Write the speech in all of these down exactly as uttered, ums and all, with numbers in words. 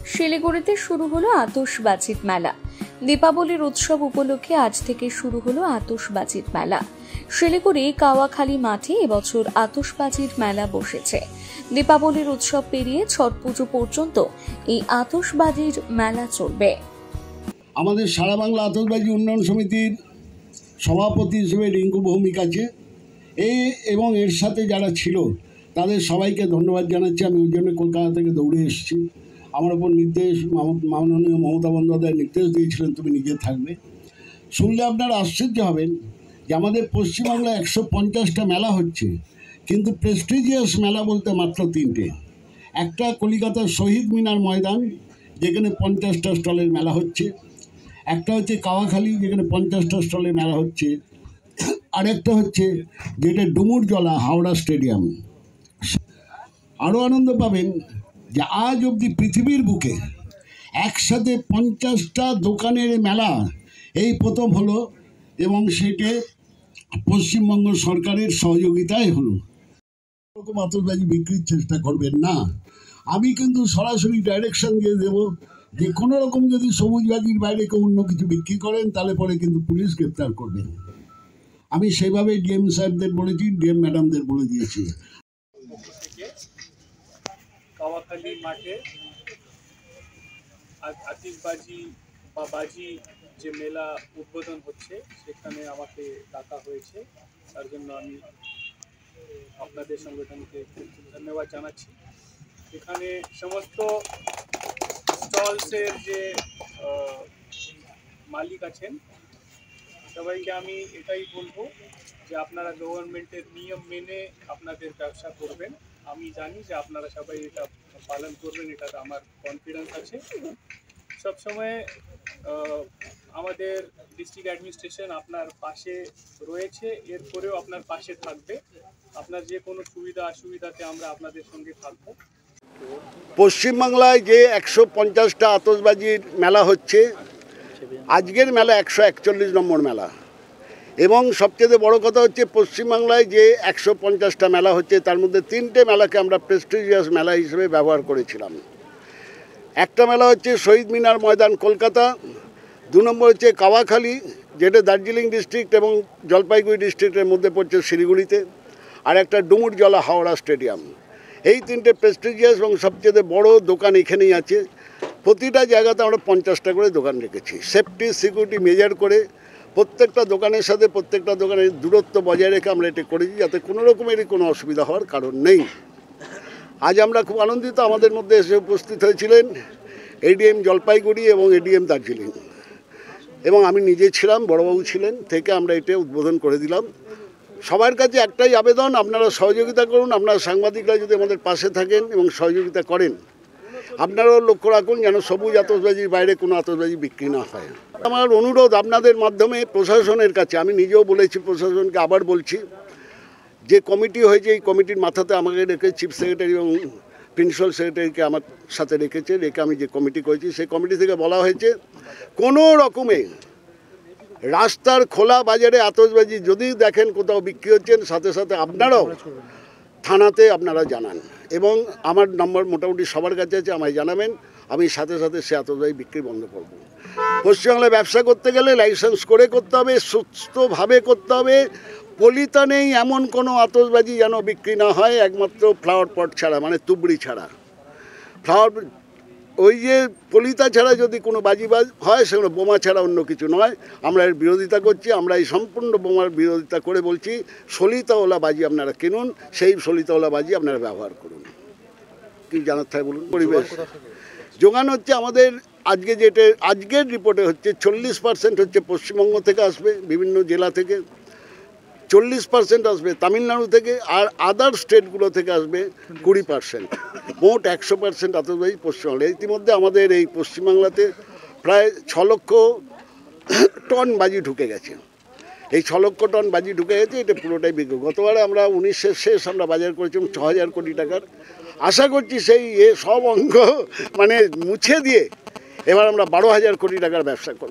শিলিগুড়িতে শুরু হলো আতশবাজির মেলা। দীপাবলির উৎসব উপলক্ষে আজ থেকে শুরু হলো আতশবাজির মেলা। শিলিগুড়ি কাওয়াখালী মাঠে এবছর আতশবাজির মেলা বসেছে। দীপাবলির উৎসব পেরিয়ে ছট পুজো পর্যন্ত এই আতশবাজির মেলা চলবে। আমাদের সারা বাংলা আতশবাজি উন্নয়ন সমিতির সভাপতি হিসেবে রিঙ্কু ভৌমিক আছে, এই এবং এর সাথে যারা ছিল তাদের সবাইকে ধন্যবাদ জানাচ্ছি। আমি ওই জন্য কলকাতা থেকে দৌড়ে এসেছি। আমার ওপর নির্দেশ মাননীয় মমতা বন্দ্যোপাধ্যায় নির্দেশ দিয়েছিলেন তুমি নিজে থাকবে। শুনলে আপনারা আশ্চর্য হবেন যে আমাদের পশ্চিমবাংলায় একশো পঞ্চাশটা মেলা হচ্ছে, কিন্তু প্রেস্টিজিয়াস মেলা বলতে মাত্র তিনটে। একটা কলিকাতার শহীদ মিনার ময়দান, যেখানে পঞ্চাশটা স্টলের মেলা হচ্ছে। একটা হচ্ছে কাওয়াখালী, যেখানে পঞ্চাশটা স্টলের মেলা হচ্ছে। আরেকটা হচ্ছে যেটা ডুমুরজলা হাওড়া স্টেডিয়াম। আরও আনন্দ পাবেন যে আজ অবধি পৃথিবীর বুকে একসাথে পঞ্চাশটা দোকানের মেলা এই প্রথম হলো, এবং সেটা পশ্চিমবঙ্গ সরকারের সহযোগিতায় হলো। এরকম আতশবাজি বিক্রির চেষ্টা করবেন না। আমি কিন্তু সরাসরি ডাইরেকশন দিয়ে দেবো যে কোনো রকম যদি সবুজবাজির বাইরে কেউ অন্য কিছু বিক্রি করেন তাহলে পরে কিন্তু পুলিশ গ্রেপ্তার করবেন। আমি সেভাবে ডিএম সাহেবদের বলেছি, ডিএম ম্যাডামদের বলে দিয়েছি। কাওয়াখালী মাঠে আতিশবাজি বা বাজি যে মেলা উদ্বোধন হচ্ছে, সেখানে আমাকে ডাকা হয়েছে। তার জন্য আমি আপনাদের সংগঠনকে ধন্যবাদ জানাচ্ছি। এখানে সমস্ত স্টলসের যে মালিক আছেন সবাইকে আমি এটাই বলবো যে আপনারা গভর্নমেন্টের নিয়ম মেনে আপনাদের ব্যবসা করবেন। আমি জানি যে আপনারা সবাই এটা পালন করবেন, এটাতে আমার কনফিডেন্স আছে। সবসময় আমাদের ডিস্ট্রিক্ট অ্যাডমিনিস্ট্রেশন আপনার পাশে রয়েছে, এরপরেও আপনার পাশে থাকবে। আপনার যে কোনো সুবিধা অসুবিধাতে আমরা আপনাদের সঙ্গে থাকবো। পশ্চিমবাংলায় যে একশো পঞ্চাশটা আতশবাজির মেলা হচ্ছে, আজকের মেলা একশো একচল্লিশ নম্বর মেলা। এবং সবচেয়ে বড় কথা হচ্ছে পশ্চিমবাংলায় যে একশো পঞ্চাশটা মেলা হচ্ছে তার মধ্যে তিনটে মেলাকে আমরা প্রেস্টিজিয়াস মেলা হিসেবে ব্যবহার করেছিলাম। একটা মেলা হচ্ছে শহীদ মিনার ময়দান কলকাতা, দু নম্বর হচ্ছে কাওয়াখালী, যেটা দার্জিলিং ডিস্ট্রিক্ট এবং জলপাইগুড়ি ডিস্ট্রিক্টের মধ্যে পড়ছে শিলিগুড়িতে, আর একটা ডুমুরজলা হাওড়া স্টেডিয়াম। এই তিনটে প্রেস্টিজিয়াস এবং সবচেয়ে বড় দোকান এখানেই আছে। প্রতিটা জায়গাতে আমরা পঞ্চাশটা করে দোকান রেখেছি, সেফটি সিকিউরিটি মেজার করে। প্রত্যেকটা দোকানের সাথে প্রত্যেকটা দোকানের দূরত্ব বজায় রেখে আমরা এটা করেছি, যাতে কোনো রকমেরই কোনো অসুবিধা হওয়ার কারণ নেই। আজ আমরা খুব আনন্দিত, আমাদের মধ্যে এসে উপস্থিত হয়েছিলেন এডিএম জলপাইগুড়ি এবং এডিএম দার্জিলিং, এবং আমি নিজে ছিলাম, বড়বাবু ছিলেন, থেকে আমরা এটা উদ্বোধন করে দিলাম। সবার কাছে একটাই আবেদন, আপনারা সহযোগিতা করুন। আপনারা সাংবাদিকরা যদি আমাদের পাশে থাকেন এবং সহযোগিতা করেন, আপনারাও লক্ষ্য রাখুন যেন সবুজ আতশবাজির বাইরে কোনো আতশবাজি বিক্রি না হয়। আমার অনুরোধ আপনাদের মাধ্যমে প্রশাসনের কাছে, আমি নিজেও বলেছি প্রশাসনকে, আবার বলছি, যে কমিটি হয়েছে এই কমিটির মাথাতে আমাকে রেখে চিফ সেক্রেটারি এবং প্রিন্সিপাল সেক্রেটারিকে আমার সাথে রেখেছে, রেখে আমি যে কমিটি করেছি সেই কমিটি থেকে বলা হয়েছে কোনো রকমে রাস্তার খোলা বাজারে আতশবাজি যদি দেখেন কোথাও বিক্রি হচ্ছেন, সাথে সাথে আপনারাও থানাতে আপনারা জানান, এবং আমার নম্বর মোটামুটি সবার কাছে আছে, আমায় জানাবেন। আমি সাথে সাথে সে আতশবাজি বিক্রি বন্ধ করব। পশ্চিমবাংলায় ব্যবসা করতে গেলে লাইসেন্স করে করতে হবে, সুস্থভাবে করতে হবে। পলিতা নেই এমন কোনো আতশবাজি যেন বিক্রি না হয়, একমাত্র ফ্লাওয়ার পট ছাড়া, মানে তুবড়ি ছাড়া। ফ্লাওয়ার ওই যে পলিতা ছাড়া যদি কোনো বাজিবাজ হয়, সেগুলো বোমা ছাড়া অন্য কিছু নয়। আমরা এর বিরোধিতা করছি। আমরা এই সম্পূর্ণ বোমার বিরোধিতা করে বলছি সলিতাওয়ালা বাজি আপনারা কিনুন, সেই সলিতাওয়ালা বাজি আপনারা ব্যবহার করুন। কি জানার থাকে বলুন। পরিবেশ যোগান হচ্ছে আমাদের আজকে যেটা আজকের রিপোর্টে হচ্ছে চল্লিশ পার্সেন্ট হচ্ছে পশ্চিমবঙ্গ থেকে আসবে, বিভিন্ন জেলা থেকে। চল্লিশ পার্সেন্ট আসবে তামিলনাড়ু থেকে, আর আদার স্টেটগুলো থেকে আসবে কুড়ি পার্সেন্ট। মোট একশো পার্সেন্ট আতশবাজি পশ্চিমবাংলায়। ইতিমধ্যে আমাদের এই পশ্চিমবাংলাতে প্রায় ছ লক্ষ টন বাজি ঢুকে গেছে। এই ছ লক্ষ টন বাজি ঢুকে গেছে, এটা পুরোটাই বিক্রি। গতবারে আমরা উনিশের শেষ আমরা বাজার করেছিলাম ছ হাজার কোটি টাকার। আশা করছি সেই এ সব অঙ্ক মানে মুছে দিয়ে এবার আমরা বারো হাজার কোটি টাকার ব্যবসা করব।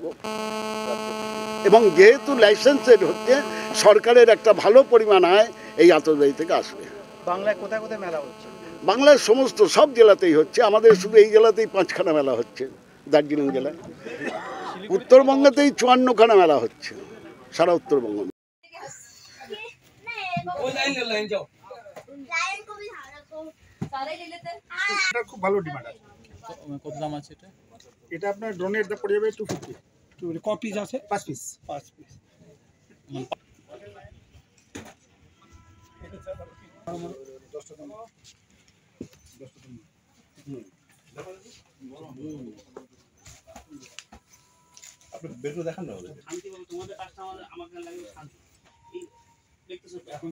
এবং যেহেতু লাইসেন্সের হচ্ছে, সরকারের একটা ভালো পরিমাণ আয় এই আতশবাজি থেকে আসবে। বাংলায় কোথায় কোথায় মেলা হচ্ছে? বাংলার সমস্ত সব জেলাতেই হচ্ছে, আমাদের শুধু এই জেলাতেই পাঁচখানা মেলা হচ্ছে, দার্জিলিং জেলায়। উত্তরবঙ্গতেই চুয়ান্নখানা মেলা হচ্ছে সারা উত্তরবঙ্গ। এটা খুব ভালো ডিমান্ড আছে। কত দাম আছে এটা? এটা আপনার ড্রোনের দাম পড়ে যাবে টু ফিফটি। ক পিস আছে? পাঁচ পিস। পাঁচ পিস। আপনি বের করে দেখান না। শান্তি বলো, তোমাদের কাজটা আমাদের আমাকে লাগে শান্তি। এই দেখতেছো